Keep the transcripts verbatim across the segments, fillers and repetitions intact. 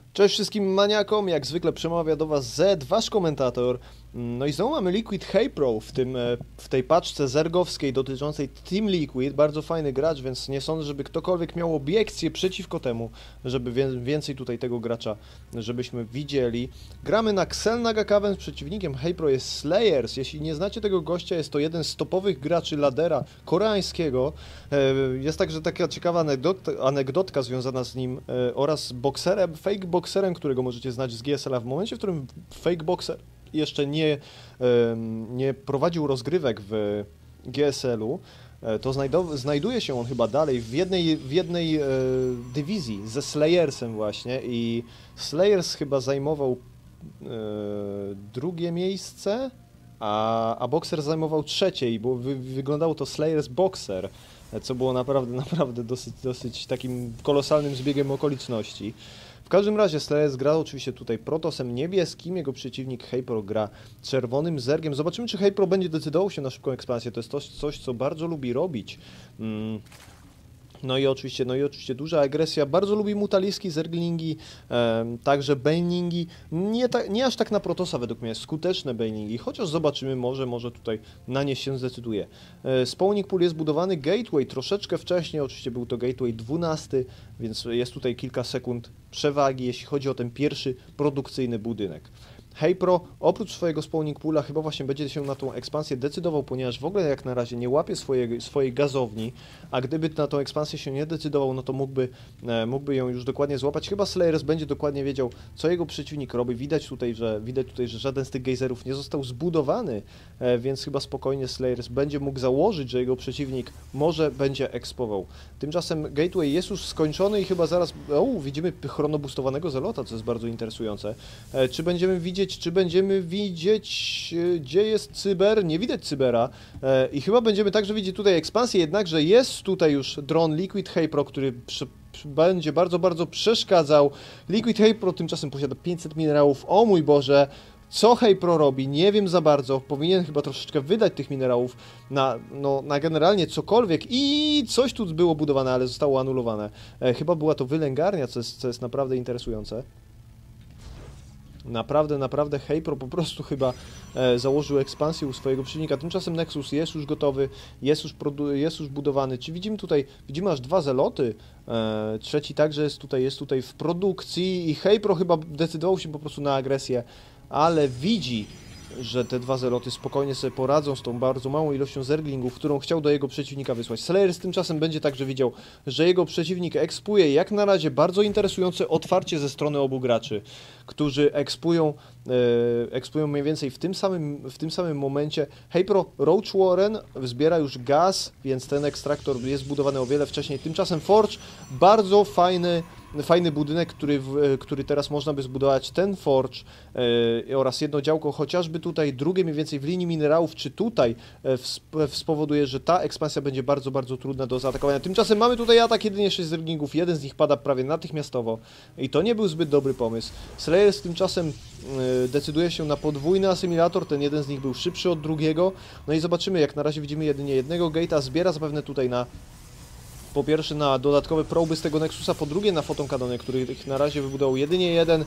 Cześć wszystkim maniakom, jak zwykle przemawia do Was Zed, wasz komentator. No i znowu mamy Liquid Hypro w, tym, w tej paczce zergowskiej dotyczącej Team Liquid. Bardzo fajny gracz, więc nie sądzę, żeby ktokolwiek miał obiekcje przeciwko temu, żeby więcej tutaj tego gracza, żebyśmy widzieli. Gramy na Xel Nagakawen, z przeciwnikiem Hypro jest Slayers. Jeśli nie znacie tego gościa, jest to jeden z topowych graczy ladera koreańskiego. Jest także taka ciekawa anegdotka, anegdotka związana z nim oraz bokserem, fake bokserem, którego możecie znać z G S L-a. W momencie, w którym fake bokser jeszcze nie, nie prowadził rozgrywek w G S L-u, to znajduje się on chyba dalej w jednej, w jednej e, dywizji ze Slayersem właśnie i Slayers chyba zajmował e, drugie miejsce, a, a Boxer zajmował trzecie, bo wy, wyglądało to Slayers Boxer, co było naprawdę, naprawdę dosyć, dosyć takim kolosalnym zbiegiem okoliczności. W każdym razie Slayers gra oczywiście tutaj Protosem niebieskim, jego przeciwnik Hypro gra czerwonym zergiem. Zobaczymy, czy Hypro będzie decydował się na szybką ekspansję. To jest coś, coś co bardzo lubi robić. Mm. No i oczywiście, no i oczywiście duża agresja, bardzo lubi mutaliski, zerglingi, e, także banelingi, nie, ta, nie aż tak na Protosa według mnie, skuteczne banelingi, chociaż zobaczymy, może, może tutaj na nie się zdecyduje. E, Spawning pool jest budowany, gateway troszeczkę wcześniej, oczywiście był to gateway dwunasty, więc jest tutaj kilka sekund przewagi, jeśli chodzi o ten pierwszy produkcyjny budynek. Hypro oprócz swojego spawning poola chyba właśnie będzie się na tą ekspansję decydował, ponieważ w ogóle jak na razie nie łapie swojej, swojej gazowni, a gdyby na tą ekspansję się nie decydował, no to mógłby, e, mógłby ją już dokładnie złapać. Chyba Slayers będzie dokładnie wiedział, co jego przeciwnik robi. Widać tutaj, że, widać tutaj, że żaden z tych gejzerów nie został zbudowany, e, więc chyba spokojnie Slayers będzie mógł założyć, że jego przeciwnik może będzie ekspował. Tymczasem gateway jest już skończony i chyba zaraz, o, widzimy chronobustowanego Zelota, co jest bardzo interesujące. E, czy będziemy widzieć Czy będziemy widzieć, gdzie jest Cyber? Nie widać Cybera. E, I chyba będziemy także widzieć tutaj ekspansję, jednakże jest tutaj już dron Liquid Hypro, który przy, przy, będzie bardzo, bardzo przeszkadzał. Liquid Hypro tymczasem posiada pięćset minerałów. O mój Boże! Co Hypro robi? Nie wiem za bardzo. Powinien chyba troszeczkę wydać tych minerałów na, no, na generalnie cokolwiek. I coś tu było budowane, ale zostało anulowane. E, chyba była to wylęgarnia, co jest, co jest naprawdę interesujące. Naprawdę, naprawdę Hypro po prostu chyba e, założył ekspansję u swojego przeciwnika. Tymczasem Nexus jest już gotowy, jest już, jest już budowany. Czy widzimy tutaj, widzimy aż dwa zeloty, e, trzeci także jest tutaj, jest tutaj w produkcji i Hypro chyba decydował się po prostu na agresję, ale widzi, że te dwa zeloty spokojnie sobie poradzą z tą bardzo małą ilością zerglingów, którą chciał do jego przeciwnika wysłać. Slayers tymczasem będzie także widział, że jego przeciwnik ekspuje jak na razie bardzo interesujące otwarcie ze strony obu graczy, którzy ekspują, e, ekspują mniej więcej w tym samym, w tym samym momencie. Hypro Roach Warren zbiera już gaz, więc ten ekstraktor jest budowany o wiele wcześniej. Tymczasem Forge, bardzo fajny Fajny budynek, który, który teraz można by zbudować, ten Forge e, oraz jedno działko, chociażby tutaj, drugie mniej więcej w linii minerałów, czy tutaj e, spowoduje, że ta ekspansja będzie bardzo, bardzo trudna do zaatakowania. Tymczasem mamy tutaj atak jedynie sześć zerglingów, jeden z nich pada prawie natychmiastowo i to nie był zbyt dobry pomysł. Slayers tymczasem e, decyduje się na podwójny asymilator, ten jeden z nich był szybszy od drugiego, no i zobaczymy, jak na razie widzimy jedynie jednego gate'a, zbiera zapewne tutaj na po pierwsze na dodatkowe proby z tego Nexusa, po drugie na fotonkanony, których na razie wybudował jedynie jeden.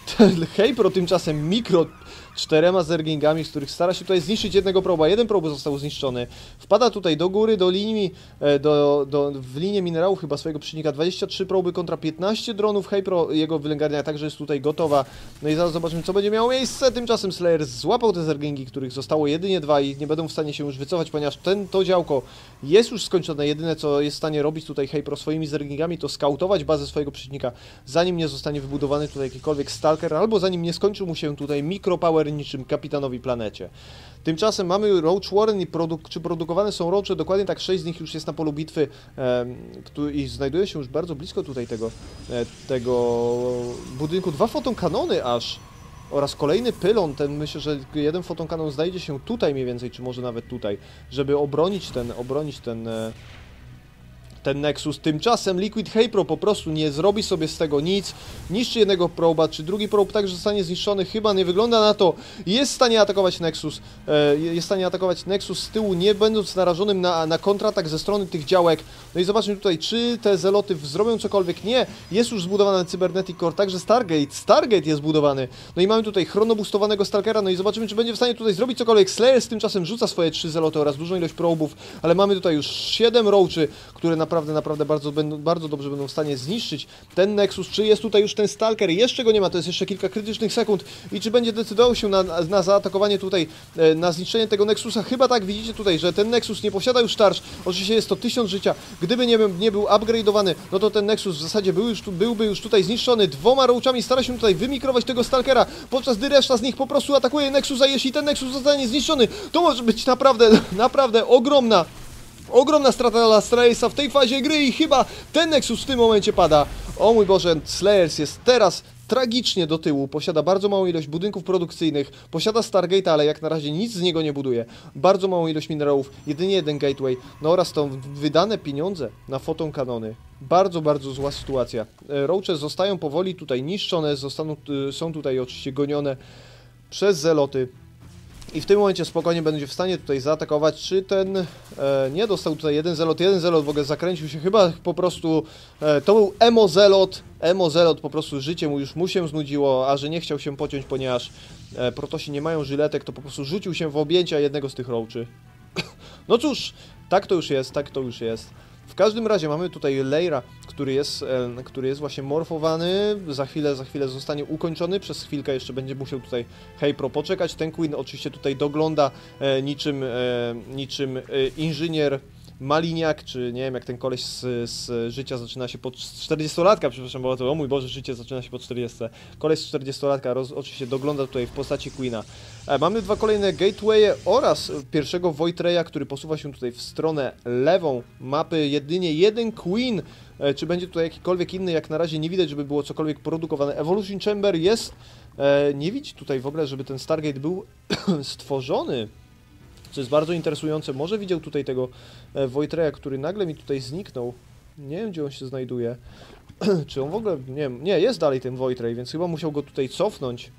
Hypro tymczasem mikro czterema zergingami, z których stara się tutaj zniszczyć jednego proba. Jeden prob został zniszczony. Wpada tutaj do góry, do linii, do, do, w linię minerałów chyba swojego przeciwnika. dwadzieścia trzy proby kontra piętnaście dronów. Hypro, jego wylęgarnia także jest tutaj gotowa. No i zaraz zobaczymy, co będzie miało miejsce. Tymczasem Slayer złapał te zergingi, których zostało jedynie dwa i nie będą w stanie się już wycofać, ponieważ ten, to działko jest już skończone. Jedyne, co jest w stanie robić tutaj Hypro swoimi zergingami, to skautować bazę swojego przeciwnika, zanim nie zostanie wybudowany tutaj jakikolwiek stalker, albo zanim nie skończył mu się tutaj mikropower niczym kapitanowi planecie. Tymczasem mamy Roach Warren i produk czy produkowane są Roache, dokładnie tak, sześć z nich już jest na polu bitwy e, i znajduje się już bardzo blisko tutaj tego, e, tego budynku. Dwa fotonkanony aż oraz kolejny pylon, ten myślę, że jeden fotonkanon znajdzie się tutaj mniej więcej, czy może nawet tutaj, żeby obronić ten, obronić ten, e, ten Nexus. Tymczasem Liquid Hypro po prostu nie zrobi sobie z tego nic, niszczy jednego proba, czy drugi probe także zostanie zniszczony, chyba nie wygląda na to. Jest w stanie atakować Nexus, e, jest w stanie atakować Nexus z tyłu, nie będąc narażonym na, na kontratak ze strony tych działek. No i zobaczmy tutaj, czy te zeloty zrobią cokolwiek. Nie, jest już zbudowany Cybernetic Core, także Stargate, Stargate jest zbudowany. No i mamy tutaj chronobustowanego Stalkera, no i zobaczymy, czy będzie w stanie tutaj zrobić cokolwiek. Slayer tymczasem rzuca swoje trzy zeloty oraz dużą ilość probów, ale mamy tutaj już siedem roachy, które naprawdę, naprawdę bardzo, będą, bardzo dobrze będą w stanie zniszczyć ten Nexus. Czy jest tutaj już ten Stalker? Jeszcze go nie ma, to jest jeszcze kilka krytycznych sekund. I czy będzie decydował się na, na zaatakowanie tutaj, na zniszczenie tego Nexusa? Chyba tak, widzicie tutaj, że ten Nexus nie posiada już tarcz. Oczywiście jest to tysiąc życia. Gdyby nie, nie był upgrade'owany, no to ten Nexus w zasadzie był już tu, byłby już tutaj zniszczony. Dwoma roachami stara się tutaj wymikrować tego Stalkera, podczas gdy reszta z nich po prostu atakuje Nexusa. Jeśli ten Nexus zostanie zniszczony, to może być naprawdę, naprawdę ogromna Ogromna strata dla Slayersa w tej fazie gry i chyba ten Nexus w tym momencie pada. O mój Boże, Slayers jest teraz tragicznie do tyłu, posiada bardzo małą ilość budynków produkcyjnych, posiada Stargate'a, ale jak na razie nic z niego nie buduje. Bardzo małą ilość minerałów, jedynie jeden gateway, no oraz to wydane pieniądze na foton kanony. Bardzo, bardzo zła sytuacja. Roache zostają powoli tutaj niszczone, zostaną, są tutaj oczywiście gonione przez zeloty. I w tym momencie spokojnie będzie w stanie tutaj zaatakować, czy ten e, nie dostał tutaj jeden zelot, jeden zelot w ogóle zakręcił się, chyba po prostu e, to był emo zelot, emo zelot po prostu życie mu już mu się znudziło, a że nie chciał się pociąć, ponieważ e, protosi nie mają żyletek, to po prostu rzucił się w objęcia jednego z tych roachy. No cóż, tak to już jest, tak to już jest. W każdym razie mamy tutaj Layera, który jest, e, który jest właśnie morfowany, za chwilę, za chwilę zostanie ukończony, przez chwilkę jeszcze będzie musiał tutaj Hypro poczekać. Ten Queen oczywiście tutaj dogląda e, niczym, e, niczym e, inżynier Maliniak, czy nie wiem jak ten koleś z, z życia zaczyna się pod czterdziestolatka, przepraszam, bo to o mój Boże, życie zaczyna się po czterdziestce. Koleś z czterdziestolatka roz, oczywiście dogląda tutaj w postaci Queena. E, mamy dwa kolejne gatewaye oraz pierwszego Void Raya, który posuwa się tutaj w stronę lewą mapy. Jedynie jeden Queen, e, czy będzie tutaj jakikolwiek inny, jak na razie nie widać, żeby było cokolwiek produkowane. Evolution Chamber jest, e, nie widzi tutaj w ogóle, żeby ten Stargate był stworzony. Co jest bardzo interesujące, może widział tutaj tego e, Void Raya, który nagle mi tutaj zniknął. Nie wiem, gdzie on się znajduje. Czy on w ogóle, nie wiem, nie, jest dalej ten Void Ray, więc chyba musiał go tutaj cofnąć.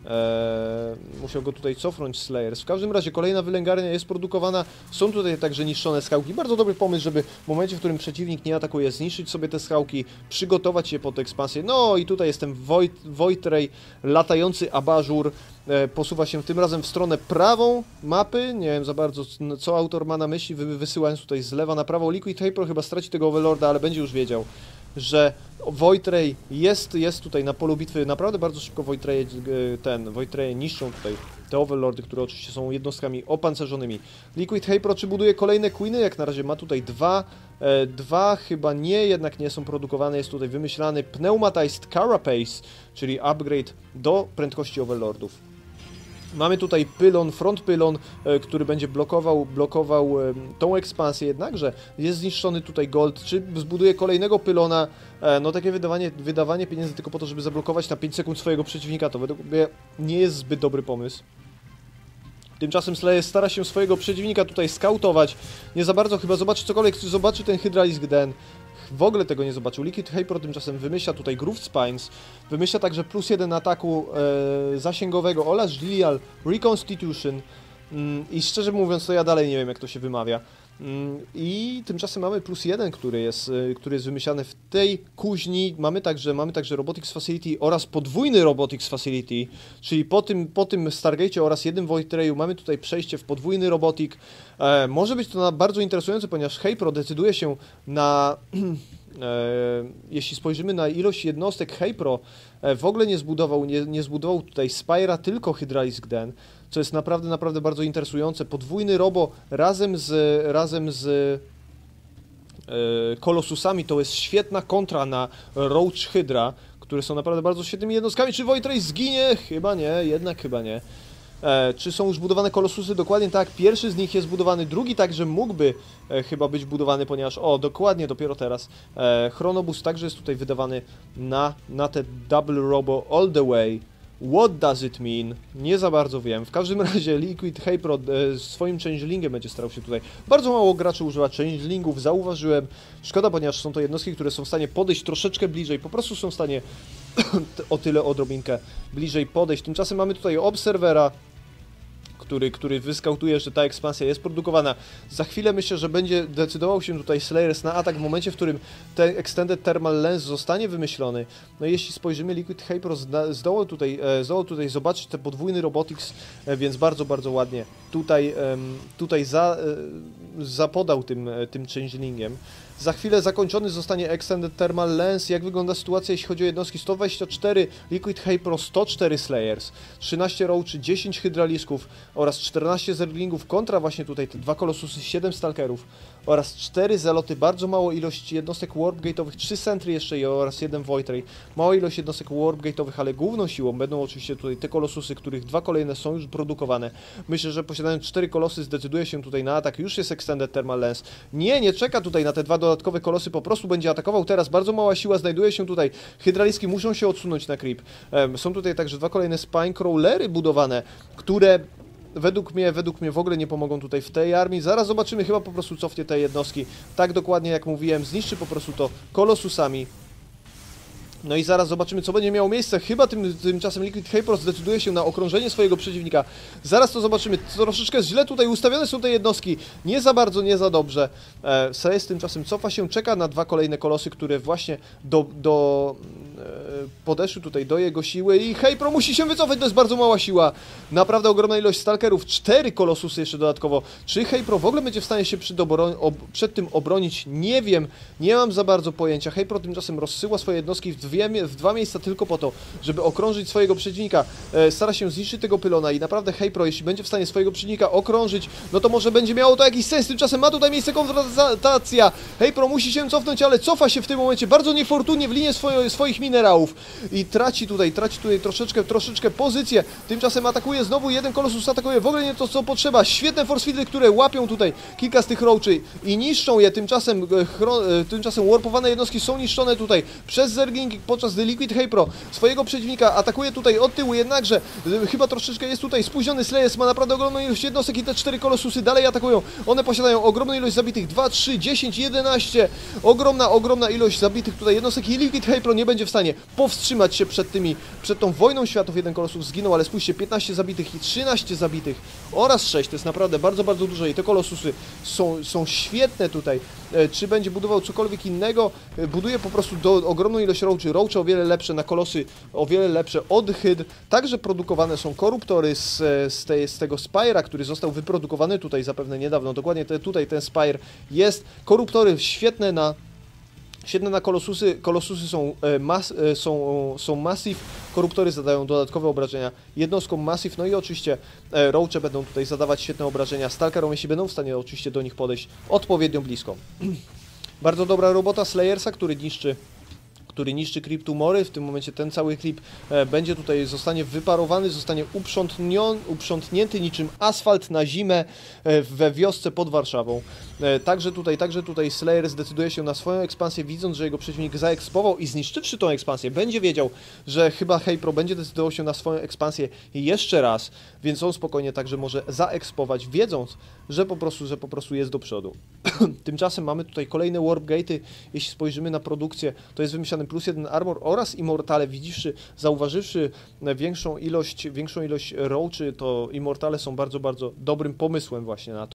Eee, musiał go tutaj cofnąć Slayers. W każdym razie kolejna wylęgarnia jest produkowana. Są tutaj także niszczone skałki. Bardzo dobry pomysł, żeby w momencie, w którym przeciwnik nie atakuje, zniszczyć sobie te skałki, przygotować się pod ekspansję. No i tutaj jest ten Void, Void Ray, latający abażur. E, posuwa się tym razem w stronę prawą mapy. Nie wiem za bardzo, co autor ma na myśli, wy, wysyłając tutaj z lewa na prawo. Liquid Hypro chyba straci tego Overlorda, ale będzie już wiedział, że Void Ray jest, jest tutaj na polu bitwy. Naprawdę bardzo szybko Void Ray, ten Void Ray niszczą tutaj te Overlordy, które oczywiście są jednostkami opancerzonymi. Liquid Hypro czy buduje kolejne Queeny? Jak na razie ma tutaj dwa, e, dwa chyba nie, jednak nie są produkowane. Jest tutaj wymyślany Pneumatized Carapace, czyli upgrade do prędkości Overlordów. Mamy tutaj pylon, front pylon, e, który będzie blokował, blokował e, tą ekspansję, jednakże jest zniszczony tutaj Gold. Czy zbuduje kolejnego pylona? E, no takie wydawanie, wydawanie pieniędzy tylko po to, żeby zablokować na pięć sekund swojego przeciwnika, to według mnie nie jest zbyt dobry pomysł. Tymczasem Slayer stara się swojego przeciwnika tutaj skautować. Nie za bardzo chyba zobaczy cokolwiek, zobaczy ten Hydralisk Den. W ogóle tego nie zobaczył. Liquid Hypro tymczasem wymyśla tutaj Grooved Spines, wymyśla także plus jeden ataku e, zasięgowego oraz Gilial Reconstitution mm, i szczerze mówiąc to ja dalej nie wiem jak to się wymawia. Mm, I tymczasem mamy plus jeden, który jest, e, który jest wymyślany w tej kuźni. Mamy także, mamy także Robotics Facility oraz podwójny Robotics Facility, czyli po tym, po tym Stargate'cie oraz jednym Void Rayu mamy tutaj przejście w podwójny Robotik. E, może być to na bardzo interesujące, ponieważ Hypro decyduje się na... E, jeśli spojrzymy na ilość jednostek, Hypro e, w ogóle nie zbudował, nie, nie zbudował tutaj Spyra, tylko Hydralisk Den, co jest naprawdę, naprawdę bardzo interesujące. Podwójny Robo razem z, razem z e, Kolosusami to jest świetna kontra na Roach Hydra, które są naprawdę bardzo świetnymi jednostkami. Czy Void Ray zginie? Chyba nie, jednak chyba nie. E, czy są już budowane kolosusy? Dokładnie tak. Pierwszy z nich jest budowany, drugi także mógłby e, chyba być budowany, ponieważ, o, dokładnie, dopiero teraz. E, Chronobus także jest tutaj wydawany na, na te Double Robo All The Way. What does it mean? Nie za bardzo wiem. W każdym razie Liquid Hypro e, swoim changelingiem będzie starał się tutaj. Bardzo mało graczy używa changelingów, zauważyłem. Szkoda, ponieważ są to jednostki, które są w stanie podejść troszeczkę bliżej, po prostu są w stanie o tyle odrobinkę bliżej podejść. Tymczasem mamy tutaj Obserwera, Który, który wyskautuje, że ta ekspansja jest produkowana. Za chwilę myślę, że będzie decydował się tutaj Slayers na atak w momencie, w którym ten Extended Thermal Lens zostanie wymyślony. No i jeśli spojrzymy, Liquid Hypro zdołał tutaj, e, zdołał tutaj zobaczyć ten podwójny Robotics, e, więc bardzo, bardzo ładnie tutaj, e, tutaj za, e, zapodał tym, e, tym changelingiem. Za chwilę zakończony zostanie Extended Thermal Lens. Jak wygląda sytuacja, jeśli chodzi o jednostki? sto dwadzieścia cztery Liquid Hypro, sto cztery Slayers, trzynaście Roachy, dziesięć Hydralisków oraz czternaście Zerglingów kontra właśnie tutaj te dwa Kolosusy, siedem Stalkerów oraz cztery Zeloty. Bardzo mało ilość jednostek Warpgate'owych, trzy Sentry jeszcze i oraz jeden Void Ray. Mała ilość jednostek Warpgate'owych, ale główną siłą będą oczywiście tutaj te Kolosusy, których dwa kolejne są już produkowane. Myślę, że posiadając cztery Kolosy zdecyduje się tutaj na atak. Już jest Extended Thermal Lens. Nie, nie czeka tutaj na te dwa dodatkowe Kolosy, po prostu będzie atakował teraz. Bardzo mała siła znajduje się tutaj. Hydraliski muszą się odsunąć na creep. Są tutaj także dwa kolejne Spine Crawlery budowane, które według mnie, według mnie w ogóle nie pomogą tutaj w tej armii. Zaraz zobaczymy, chyba po prostu cofnie te jednostki. Tak dokładnie jak mówiłem, zniszczy po prostu to Kolosusami. No i zaraz zobaczymy, co będzie miało miejsce. Chyba tym, tymczasem Liquid Hypro zdecyduje się na okrążenie swojego przeciwnika. Zaraz to zobaczymy. Troszeczkę źle tutaj ustawione są te jednostki. Nie za bardzo, nie za dobrze. E, Slayers tymczasem cofa się, czeka na dwa kolejne kolosy, które właśnie do, do e, podeszły tutaj do jego siły. I Hypro musi się wycofać, to jest bardzo mała siła. Naprawdę ogromna ilość stalkerów. Cztery kolosusy jeszcze dodatkowo. Czy Hypro w ogóle będzie w stanie się przed, ob przed tym obronić? Nie wiem. Nie mam za bardzo pojęcia. Hypro tymczasem rozsyła swoje jednostki w Dwie, w dwa miejsca tylko po to, żeby okrążyć swojego przeciwnika. E, stara się zniszczyć tego pylona i naprawdę Hypro, jeśli będzie w stanie swojego przeciwnika okrążyć, no to może będzie miało to jakiś sens. Tymczasem ma tutaj miejsce konfrontacja. Hypro musi się cofnąć, ale cofa się w tym momencie bardzo niefortunnie w linię swoje, swoich minerałów i traci tutaj, traci tutaj troszeczkę, troszeczkę pozycję. Tymczasem atakuje znowu jeden kolosus, atakuje w ogóle nie to, co potrzeba. Świetne force fieldy, które łapią tutaj kilka z tych roachy i niszczą je. Tymczasem, e, tymczasem warpowane jednostki są niszczone tutaj przez Zergling, podczas gdy Liquid Hypro swojego przeciwnika atakuje tutaj od tyłu, jednakże y, chyba troszeczkę jest tutaj spóźniony. Slayers ma naprawdę ogromną ilość jednostek i te cztery kolosusy dalej atakują. One posiadają ogromną ilość zabitych, dwa, trzy, dziesięć, jedenaście. Ogromna, ogromna ilość zabitych tutaj jednostek i Liquid Hypro nie będzie w stanie powstrzymać się przed tymi, przed tą wojną światów. Jeden kolosus zginął, ale spójrzcie, piętnaście zabitych i trzynaście zabitych oraz sześć. To jest naprawdę bardzo, bardzo dużo i te kolosusy są, są świetne tutaj. E, czy będzie budował cokolwiek innego? E, buduje po prostu do, ogromną ilość roachy. Roachy o wiele lepsze na kolosy, o wiele lepsze od hyd. Także produkowane są koruptory z, z, tej, z tego Spire'a, który został wyprodukowany tutaj zapewne niedawno. Dokładnie te, tutaj ten Spire jest. Koruptory świetne na Świetne na kolosusy. Kolosusy są, e, mas, e, są, są Massive. Koruptory zadają dodatkowe obrażenia jednostkom Massive. No i oczywiście e, Roache będą tutaj zadawać świetne obrażenia Stalkerom, jeśli będą w stanie oczywiście do nich podejść odpowiednio blisko. Bardzo dobra robota Slayersa, który niszczy który niszczy creep tumory. W tym momencie ten cały creep e, będzie tutaj, zostanie wyparowany, zostanie uprzątnięty niczym asfalt na zimę e, we wiosce pod Warszawą. E, także tutaj, także tutaj Slayer zdecyduje się na swoją ekspansję, widząc, że jego przeciwnik zaekspował i zniszczywszy tą ekspansję, będzie wiedział, że chyba Hypro będzie decydował się na swoją ekspansję jeszcze raz, więc on spokojnie także może zaekspować, wiedząc, że po prostu, że po prostu jest do przodu. Tymczasem mamy tutaj kolejne Warpgate'y. Jeśli spojrzymy na produkcję, to jest wymyślany plus jeden armor oraz Immortale. Widziwszy, zauważywszy większą ilość, większą ilość roachy, to Immortale są bardzo, bardzo dobrym pomysłem właśnie na to.